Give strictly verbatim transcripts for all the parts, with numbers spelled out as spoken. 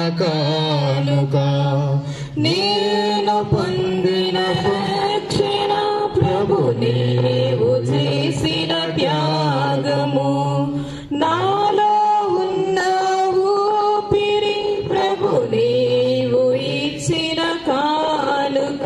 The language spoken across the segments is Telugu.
కానుక నేను పొందిన రక్షణ ప్రభు నీవు చేసిన త్యాగము నాలో ఉన్న ఊపిరి ప్రభు నీవు ఇచ్చిన కానుక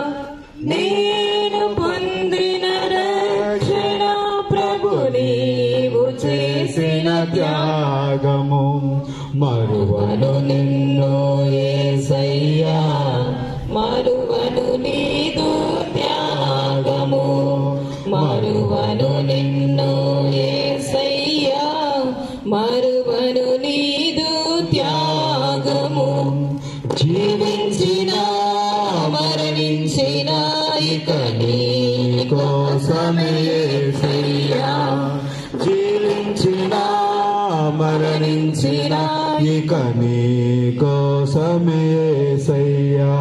నేను పొందిన రక్షణ ప్రభు నీవు చేసిన త్యాగము మరువను నిన్ను యేసయ్యా మరువను నీదు త్యాగము మరువను నిన్ను యేసయ్యా మరువను నీదు త్యాగము జీవించిన మరణించిన ఇక నీ కోసమే యేసయ్యా జీవించిన మరణించిన ఇక నీ కోసమే యేసయ్యా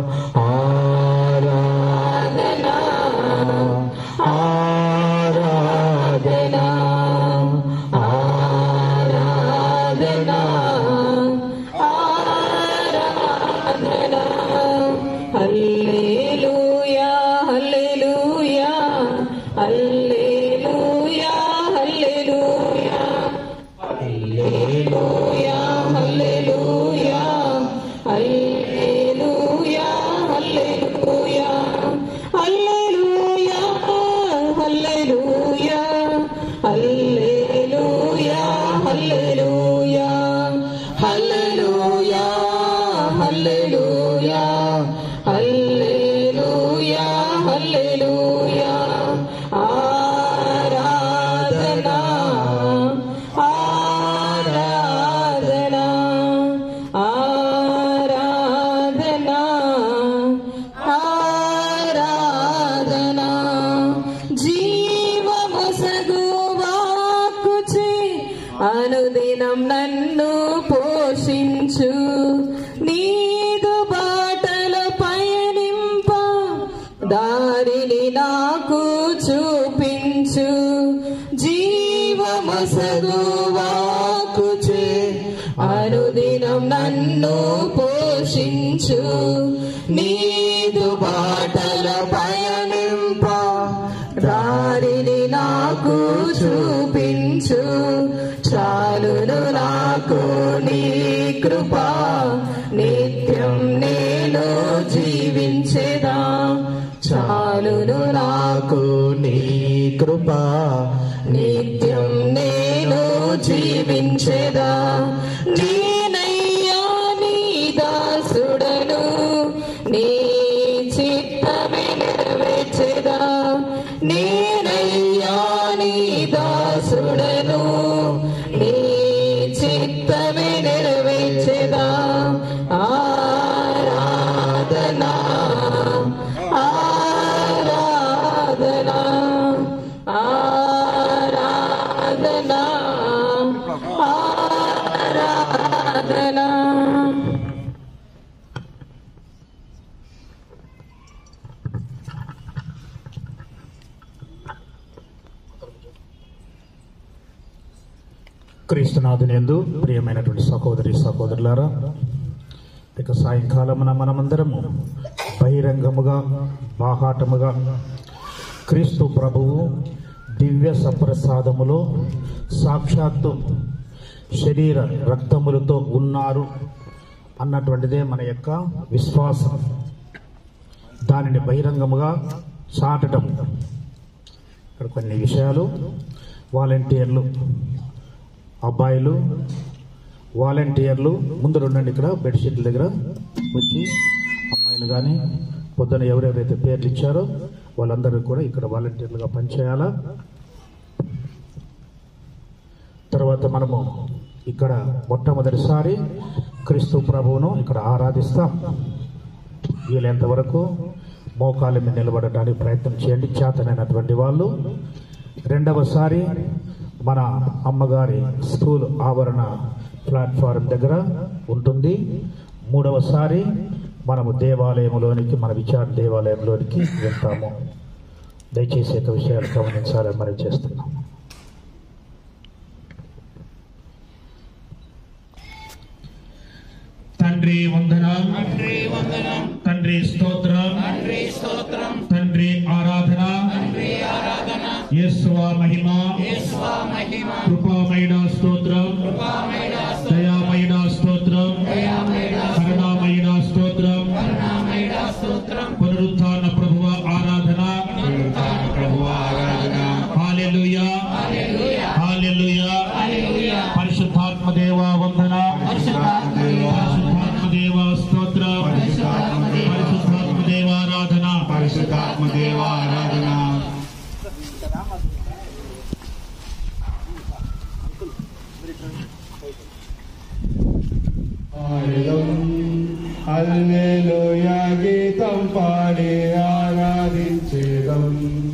ఆరాధనా ఆరాధనా ఆరాధనా ఆరాధనా హల్లెలూయా హల్లెలూయా హల్లెలూయా హల్లెలూయా హల్లెలూయా హల్లెలూయా హల్లెలూయా హల్లెలూయా హల్లెలూయా హల్లెలూయా హల్లెలూయా హల్లెలూయా హల్లెలూయా హల్లెలూయా హల్లెలూయా హల్లెలూయా ఆరాధనా ఆరాధనా ఆరాధనా ఆరాధనా జీవమసగు వాక్కుచే అనుదినం నన్ను పోషించు నీదు బాటల పయనింప దారిని నాకు చూపించు జీవమసగు వాక్కుచే అనుదినం నన్ను పోషించు నీదు బాటల పయనింప దారిని నాకు చూపించు చాలును నాకు నీ కృప నిత్యం నేను జీవించేదా చాలును నాకు నీ కృప నిత్యం నేను జీవించేదా నేనయ్యా నీ దాసుడను నీ చిత్తమే నెరవేర్చెదా నేనయ్యా నీ దాసుడను నీ చిత్తమే నెరవేర్చెదా ఆరాధనా ఆరాధనా ఆరాధనా ఆరాధనా క్రీస్తునాథునియందు ప్రియమైనటువంటి సహోదరి సహోదరులారా, ఇక సాయంకాలమున మనమందరము బహిరంగముగా బాహాటముగా క్రీస్తు ప్రభువు దివ్య సప్రసాదములో సాక్షాత్తు శరీర రక్తములతో ఉన్నారు అన్నటువంటిదే మన యొక్క విశ్వాసం. దానిని బహిరంగముగా చాటడం. ఇక్కడ కొన్ని విషయాలు వాలంటీర్లు అబ్బాయిలు వాలంటీర్లు ముందు ఉండండి. ఇక్కడ బెడ్షీట్ల దగ్గర వచ్చి అమ్మాయిలు కానీ పొద్దున ఎవరెవరైతే పేర్లు ఇచ్చారో వాళ్ళందరూ కూడా ఇక్కడ వాలంటీర్లుగా పనిచేయాలా. తర్వాత మనము ఇక్కడ మొట్టమొదటిసారి క్రీస్తు ప్రభువును ఇక్కడ ఆరాధిస్తాం. వీలైనంత వరకు మోకాళ్ళ మీద నిలబడటానికి ప్రయత్నం చేయండి చేతనైనటువంటి వాళ్ళు. రెండవసారి మన అమ్మగారి స్కూల్ ఆవరణ ప్లాట్ఫారం దగ్గర ఉంటుంది. మూడవసారి మనము దేవాలయంలోనికి మన విచార దేవాలయంలోనికి వెళ్తాము. దయచేసి యొక్క విషయాలు గమనించాలని మనం చేస్తున్నాం. తండ్రి వందనం, తండ్రి వందనం, తండ్రి స్తోత్రం, తండ్రి స్తోత్రం, తండ్రి ఆరాధన, తండ్రి ఆరాధన, యేసువా మహిమ, యేసువా మహిమ, కృపామయుడ స్తోత్రం, కృపామయుడ దయామయుడ స్తోత్రం, దయామయుడ, కరుణామయుడ స్తోత్రం, కరుణామయుడ స్తోత్రం, పునరుత్థాన ప్రభువ ఆరాధన, పునరుత్థాన ప్రభువు ఆరాధన. హల్లెలూయా, హల్లెలూయా, హల్లెలూయా. హల్లెలూయా. పరిశుద్ధాత్మ దేవ వందన, పరిశుద్ధాత్మ దేవా, పరిశుద్ధాత్మ దేవ స్తోత్రం, పరిశుద్ధాత్మ దేవా, పరిశుద్ధాత్మ దేవ ఆరాధన. పరిశుద్ధాత్మ దేవా ఆరాధన. హల్లెలూయా గీతం పాడి ఆరాధించేదం.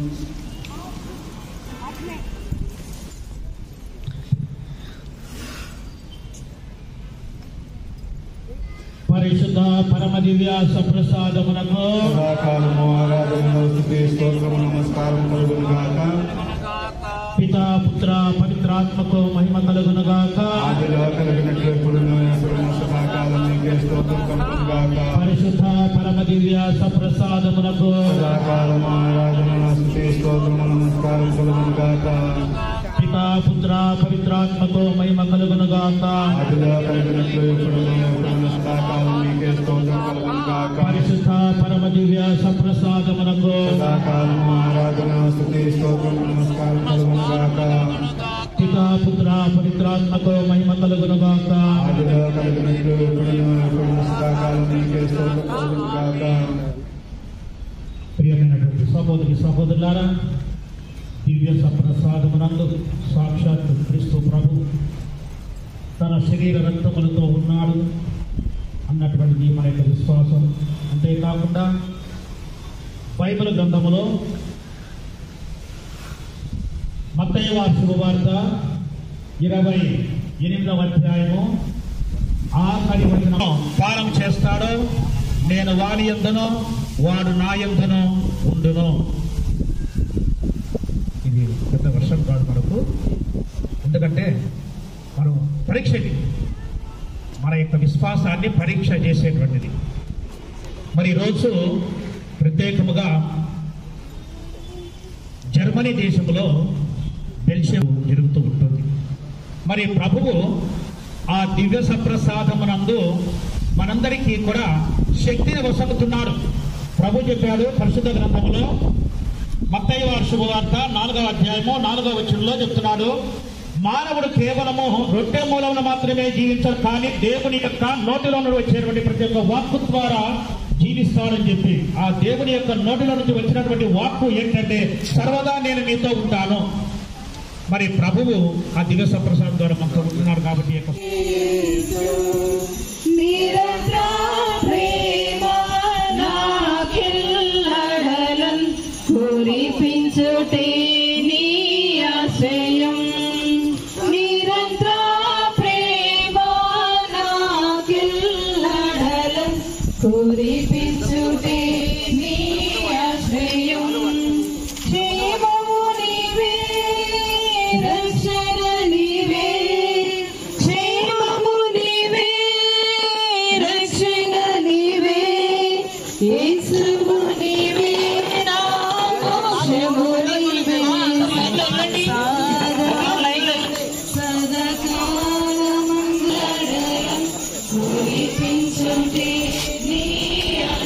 పరిశుద్ధ పరమ దివ్య సప్రసాదమునకు సదాకాలము ఆరాధనలో స్తుతి స్తోత్రము నమస్కారం కలుగును గాక. పితా పుత్ర పవిత్రాత్మకు మహిమ కలుగును గాక. ఆదిలో కలిగినట్లు ఎప్పుడును ఎప్పుడును సదాకాలం నీకే స్తోత్రం కలుగును గాక. పరిశుద్ధ పరమ దివ్య సప్రసాదమునకు సదాకాలము ఆరాధనలో స్తుతి స్తోత్రము నమస్కారం కలుగును గాక. పితా పుత్ర పవిత్రాత్మకు మహిమ కలుగును గాక. ఆదిలో కలిగినట్లు ఎప్పుడును ఎప్పుడును సదాకాలం నీకే స్తోత్రం కలుగును గాక. పరిశుద్ధ పరమ దివ్య సప్రసాదమునకు సదాకాలము ఆరాధన స్తుతి స్తోత్రము నమస్కారం కలుగును గాక. పితా పుత్ర పవిత్రాత్మకు మహిమ కలుగును గాక. ఆదిలో కలిగినట్లు ఎప్పుడును ఎప్పుడును సదాకాలం నీకే స్తోత్రం కలుగును గాక. ప్రియమైనటువంటి సహోదరి సహోదరులారా, దివ్య సప్రసాదమునందు సాక్షాత్ క్రీస్తు ప్రభు తన శరీర రక్తములతో ఉన్నాడు అన్నటువంటిది మన యొక్క విశ్వాసం. అంతేకాకుండా బైబిల్ గ్రంథములో మత్తయి వారి శుభవార్త ఇరవై ఎనిమిదవ అధ్యాయము ఆఖరి వచనం పాలన చేస్తాడు. నేను వాని యందును వాడు నా యందును ఉండును. ఇది పెద్ద వర్షం కాదు మనకు, ఎందుకంటే మనం పరీక్ష ఇది. మన యొక్క విశ్వాసాన్ని పరీక్ష చేసేటువంటిది. మరి ఈరోజు ప్రత్యేకముగా జర్మనీ దేశంలో బెల్జియం జరుగుతూ ఉంటుంది. మరి ప్రభువు ఆ దివ్య సప్రసాదమునందు మనందరికీ కూడా శక్తిని వసగుతున్నాడు. ప్రభు చెప్పాడు పరిశుద్ధ గ్రంథములో మత్తయి వారి శుభవార్త నాలుగవ అధ్యాయము నాలుగవ వచనంలో చెప్తున్నాడు, మానవుడు కేవలము రొట్టె మూలమున మాత్రమే జీవించడు, కానీ దేవుని యొక్క నోటిలో నుండి వచ్చేటువంటి ప్రతి ఒక్క వాక్కు ద్వారా జీవిస్తాడని చెప్పి, ఆ దేవుని యొక్క నోటిలో నుంచి వచ్చినటువంటి వాక్కు ఏంటంటే సర్వదా నేను మీతో ఉంటాను. మరి ప్రభువు ఆ దివ్య సప్రసాదం ద్వారా మనతో ఉంటున్నాడు. కాబట్టి యొక్క నిరంతర ప్రేమ నాకెల్లడలం కురిపించుటే నీ ఆశ్రయం. నిరంతర ప్రేమ నాకెల్లడలం కురిపించుటే నీ ఆశ్రయం. క్షేమము నీవే, రక్షణ నీవే, క్షేమము నీవే, రక్షణ నీవే, యేసువు నీవే, నా మోక్షము నీవే, సదాకాలమంగళం కురిపించుటే నీ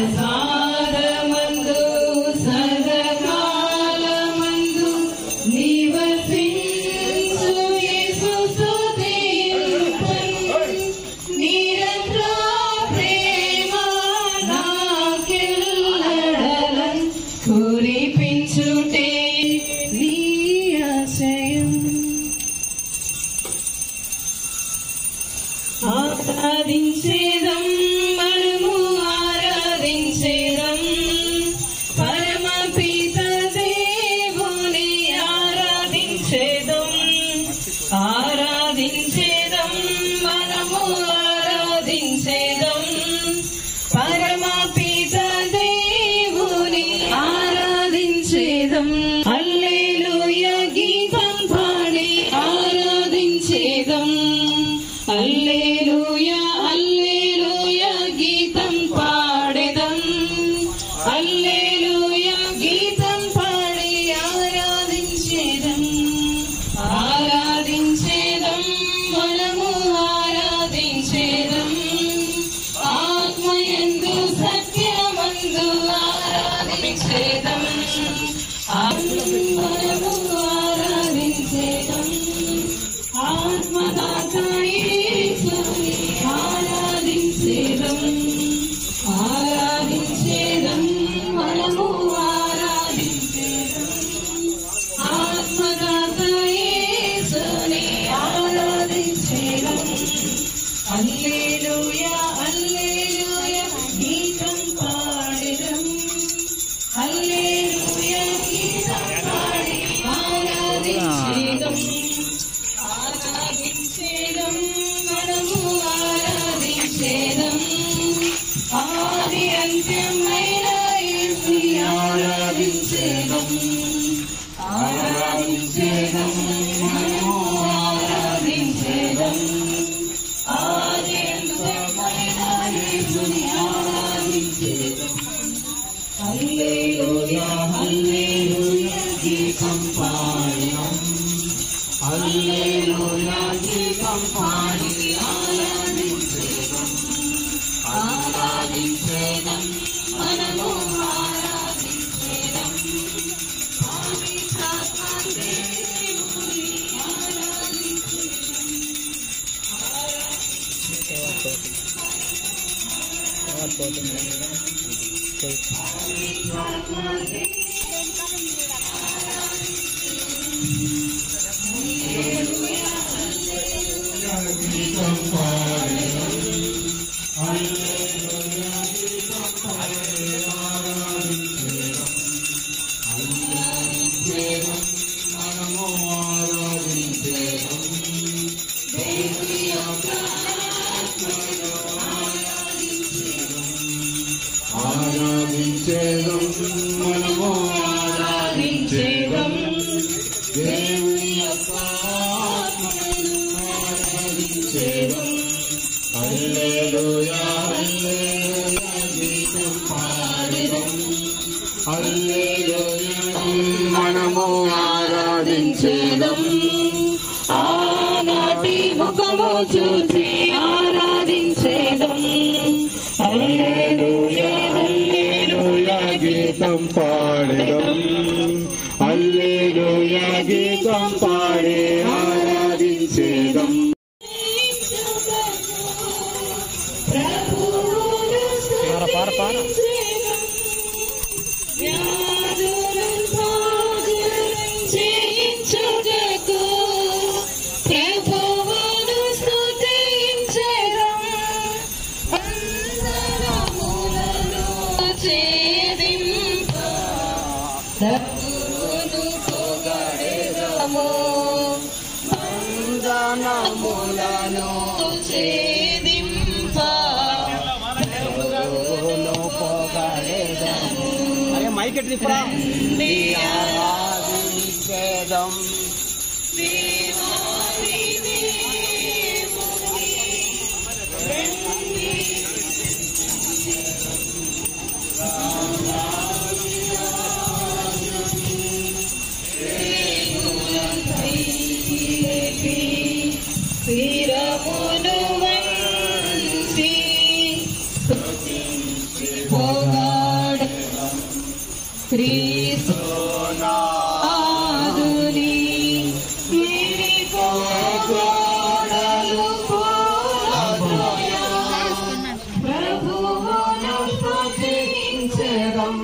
ప్రసాదమందు సదాకాలమందు నివసించు యేసు స్తుతింతున్. నిరంతర ప్రేమ నాకెల్లడలన్ కురిపించుటే నీ ఆశయం. ఆరాధించేదం మనము ఆరాధించేదం పరమపిత దేవుని ఆరాధించేదం ఆరాధించేదం మనము ఆరాధించేదం పరమపిత దేవుని ఆరాధించేదం. హల్లెలూయా గీతం పాడి ఆరాధించేదం. హల్లెలూయా హల్లెలూయా గీతం పాడెదం. హల్లెలూయా గీతం పాడి ఆరాధించేదం. ఆరాధించేదం మనము ఆరాధించేదం ఆత్మయందు సత్యమందు ఆరాధించేదం. మనము ఆరాధించేదం. ఆత్మదాత యేసుని ఆరాధించేదం. ఆరాధించేదం మనము ఆరాధించేదం. ఆత్మదాత యేసుని ఆరాధించేదం. హల్లెలూయా హల్లెలూయా గీతం పాడెదం. హల్లెలూయా గీతం పాడి ఆరాధించేదం. ఆరాధించేదం మనము ఆరాధించేదం. ఆది అంత్యమైన యేసుని ఆరాధించేదం. ఆరాధించేదం మనము ఆరాధించేదం. ఆది అంత్యమైన యేసుని ఆరాధించేదం. హల్లెలూయా హల్లెలూయా గీతం పాడెదం. హల్లెలూయా గీతం పాడి ఆరాధించేదం. ఆరాధించేదం మనము ఆరాధించేదం. పవిత్రాత్మ దేవుని ఆరాధించేదం. ఆరాధించేదం మనము ఆరాధించేదం. దేవుని యొక్క ఆత్మను ఆరాధించేదం. హల్లెలూయా హల్లెలూయా గీతం పాడెదం. హల్లెలూయా మనము ఆరాధించేదం. ఆనాటి ముఖము చూసి ఆరాధించేదం. హల్లెలూయా హల్లెలూయా గీతం పాడెదం. హల్లెలూయా గీతం పాడి ఆరాధించేదం. ప్రభువును స్తుతించెదం. ఛేదింప ప్రభువును పొగడెదము. బంధనములను ఛేదింప ప్రభువును పొగడెదము. అరే మైక్ ఎట్లా తిప్పరా? ఆరాధించెదం. దేవాది దేవుని శిరమును వంచి స్తుతించి పొగ క్రీస్తునాదుని విరిపోగొడలు పోయ ప్రభువును స్తుతించెదం.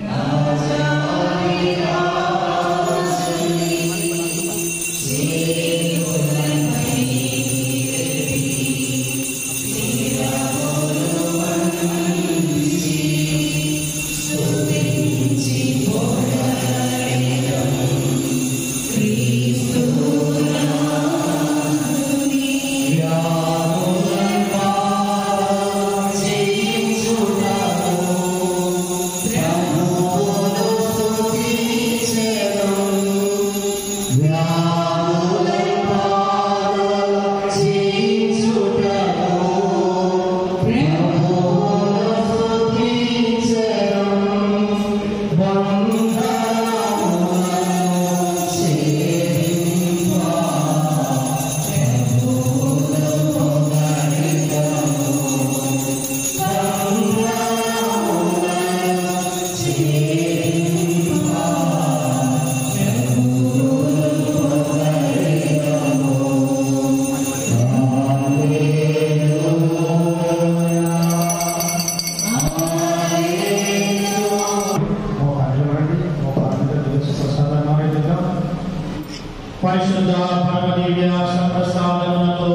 పరిశుద్ధ పరమదివ్య సంప్రసాదములతో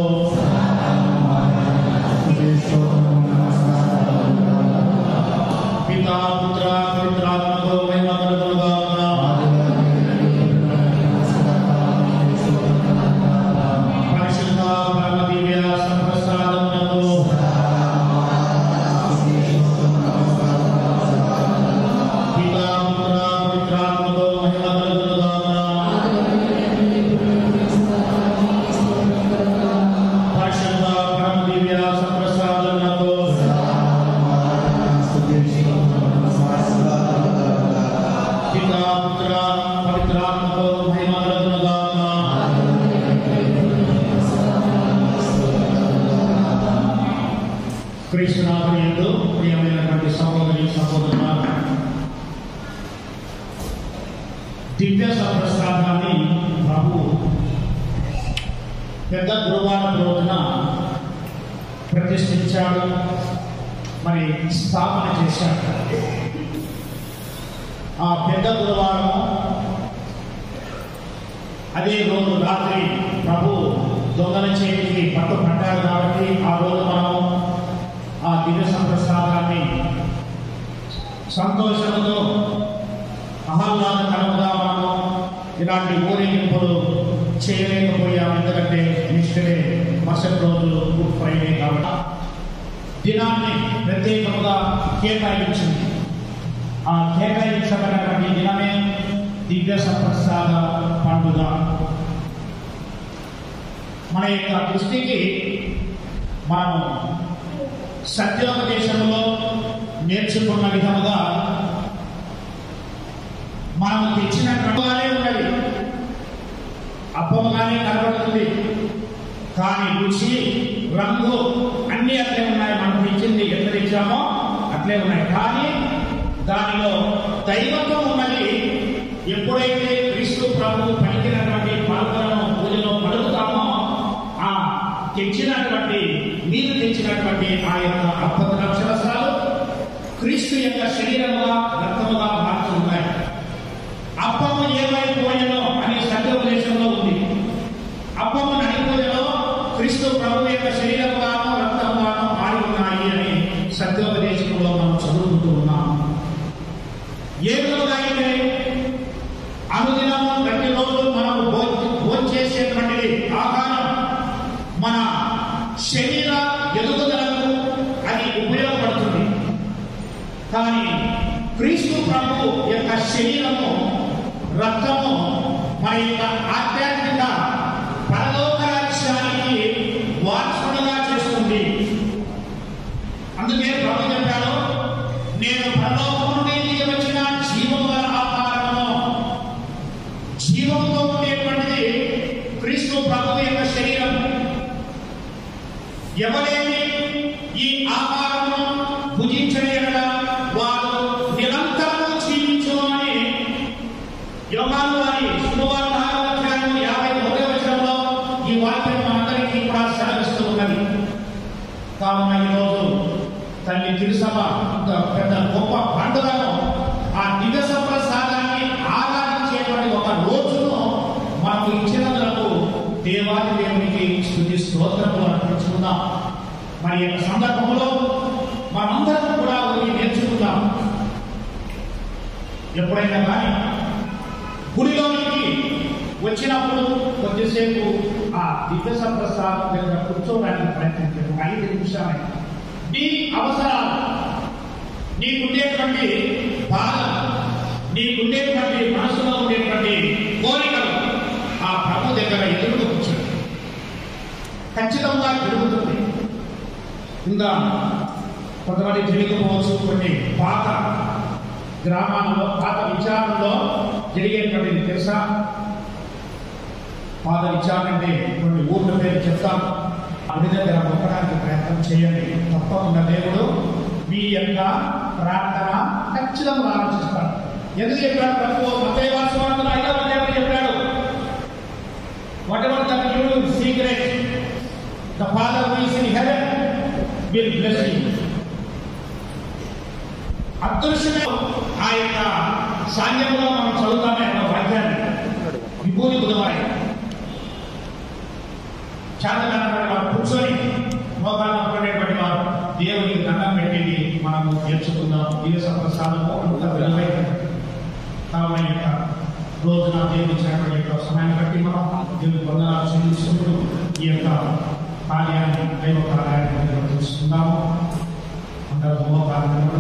పితా పుత్ర పవిత్రాత్మతో మహిమ కలుగునుగాక. పరిశుద్ధ పరమదివ్య సంప్రసాదములతో పితా పుత్ర పవిత్రాత్మతో మహిమ కలుగునుగాక. పరిశుద్ధ పరమదివ్య సంప్రసాదములతో పితా పుత్ర పవిత్రాత్మతో మహిమ కలుగునుగాక. క్రీస్తునాథుని యందు ప్రియమైనటువంటి సహోదరి సహోదరులారా, దివ్య సంప్రసాదాన్ని ప్రభువు పెద్ద గురువారం రోజున ప్రతిష్ఠించాడు, మరి స్థాపన చేశాడు. ఆ పెద్ద గురువారం అదే రోజు రాత్రి ప్రభు దొంగల చేతికి పట్టుపడ్డాడు కాబట్టి ఆ రోజు మనం ఆ దివ్య సంప్రసాదాన్ని సంతోషంతో ఆహ్లాదకరంగా మనం ఇలాంటి ఊరేగింపులు చేయలేకపోయాం. ఎందుకంటే నిష్ఠలే మరుసటి రోజు గుడ్ ఫ్రైడే కాబట్టి దినాన్ని ప్రత్యేకంగా కేటాయించింది. ఆ కేటాయించబడినటువంటి దినమే దివ్య సంప్రసాద పండుగ. మన యొక్క దృష్టికి మనం సత్యోపదేశంలో నేర్చుకున్న విధముగా మనం తెచ్చిన కడుగానే ఉన్నది, అప్పముగానే కనబడుతుంది, కానీ రుచి రంగు అన్నీ అట్లే ఉన్నాయి. మనం తెచ్చింది ఎంత తెచ్చామో అట్లే ఉన్నాయి, కానీ దానిలో దైవత్వం ఉన్నది. ఎప్పుడైతే క్రీస్తు ప్రభువు పలికినటువంటి పాత్రను పూజలో పలుకుతామో ఆ తెచ్చినటువంటి మీరు తెచ్చినటువంటి ఆ యొక్క అద్భుత అక్షరసాలు క్రీస్తు యొక్క శరీరముగా రక్తముగా మారుతున్నాయి. అప్పము ఏమైపోయినో అనే సత్యోపదేశంలో ఉంది. అప్పము నడిపోయినో క్రీస్తు ప్రభు యొక్క శరీరముగాను రక్తముగాను మారి ఉన్నాయి అని సత్యోపదేశంలో మనం చదువుకుంటూ ఉన్నాం. ఏ విధంగా అయితే అనుదినము ప్రతిరోజు మనము భోంచేసేటువంటిది ఆహారం మన శరీర ఎదుగుదలకు అది ఉపయోగపడుతుంది, కానీ క్రీస్తు ప్రభు యొక్క శరీరము రక్తము మన యొక్క ఆధ్యాత్మిక పరలోక రాజ్యానికి వారసుడుగా చేస్తుంది. అందుకే ప్రభు చెప్పాడు, నేను పరలోకము నుండి దిగి వచ్చిన జీవము గల ఆహారము. జీవంతో ఉండేటువంటిది క్రీస్తు ప్రభు యొక్క శరీరం. ఎవరైతే ఈ ఆహారము భుజించని వారు నిరంతరము జీవించు అని తల్లి తిరుసభ ఇంత పెద్ద గొప్ప పండుగను ఆ దివ్య సంప్రసాదాన్ని ఆరాధించేటువంటి ఒక రోజును మనకు ఇచ్చినందుకు దేవాది దేవునికి స్తుతి స్తోత్రములు అర్పించుకుందాం. మరి ఈ సందర్భంలో మనందరం కూడా ఒకటి నేర్చుకుందాం. ఎప్పుడైనా కానీ గుడిలోనికి వచ్చినప్పుడు కొద్దిసేపు ఆ దివ్య సంప్రసాదం దగ్గర కూర్చోవడానికి ప్రయత్నించారు. ఐదు నిమిషాలు నీ అవసరాలు, నీకుండేటువంటి బాధ, నీకుండేటువంటి మనసులో ఉండేటువంటి కోరికలు ఆ ప్రభు దగ్గర ఎదురుగా కూర్చోండి. ఖచ్చితంగా జరుగుతుంది. ఇంకా కొంతమంది తెలియకపోవచ్చు, కొన్ని పాత గ్రామాల్లో పాత విచారణలో జరిగేటువంటిది తెలుసా? పాత విచారణ అంటే కొన్ని ఊర్ల పేరు చెప్తాం. అవి దగ్గర మొక్కడానికి ప్రయత్నం చేయండి. తప్పకుండా దేవుడు మీ యొక్క ప్రార్థన ఖచ్చితంగా ఆలోచిస్తాడు. ఎందుకు చెప్పాడు ప్రభు? మత్తయి వార్తలో ఐదవ అధ్యాయంలో చెప్పాడు, whatever that you do in secret, the Father who is in heaven will bless you. అదృశ్యమే ఆ యొక్క సాంగ్యంలో మనం చదువుతామే వాక్యాన్ని. విభూతి బుధవారి చాతకానటువంటి వారు కూర్చొని మోకాళ్ళ పడేటువంటి వారు దేవునికి దండం పెట్టేది మనము నేర్చుకుందాం. దివ్య సంప్రసాదము అంత విలువైనది. కావున యొక్క రోజున దేవుడు ఇచ్చినటువంటి యొక్క సమయాన్ని బట్టి మనం దేవుని వందనాలు చెల్లించుకుంటూ ఈ యొక్క కార్యాన్ని దైవ కార్యాన్ని నిర్వహిస్తున్నాము. అందరూ మోకాళ్ళ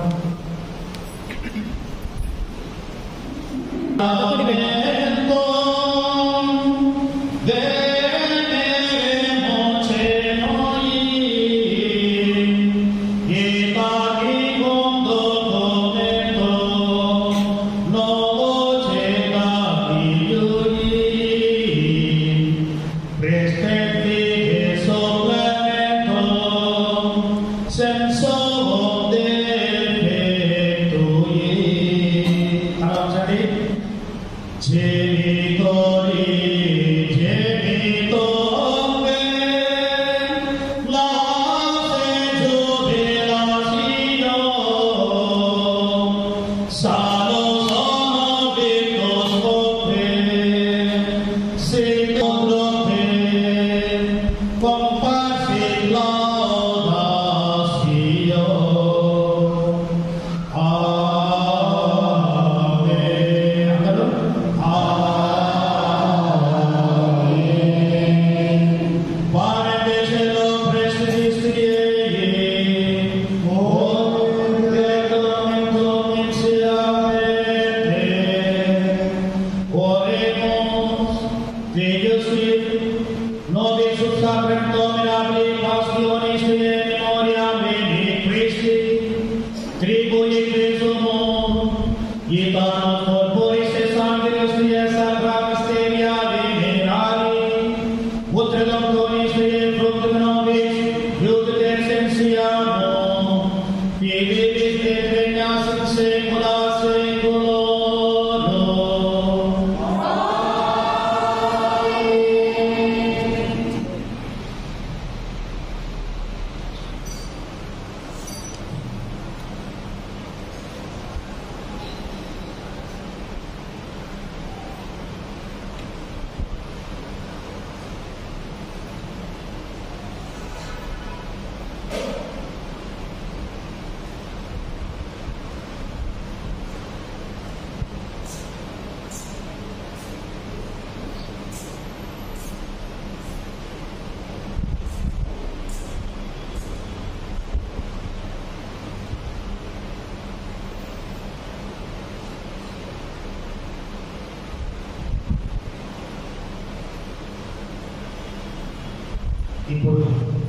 ఇప్పుడు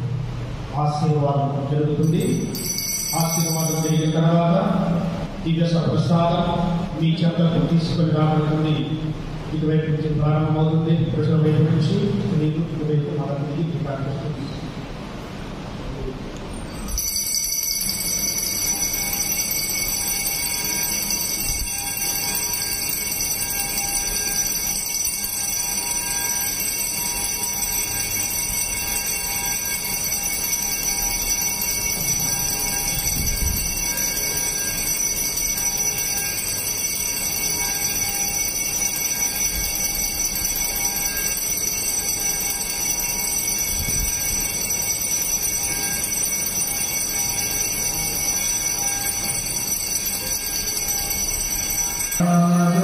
ఆశీర్వాదం జరుగుతుంది. ఆశీర్వాదం జరిగిన తర్వాత దివ్య ప్రసాదం మీ చెంతకు తీసుకొని రాబడుతుంది. ఇటువైపు నుంచి ప్రారంభమవుతుంది. ప్రజల వైపు నుంచి మీకు ఇటువైపు మనకి ప్రారంభిస్తుంది. ఆ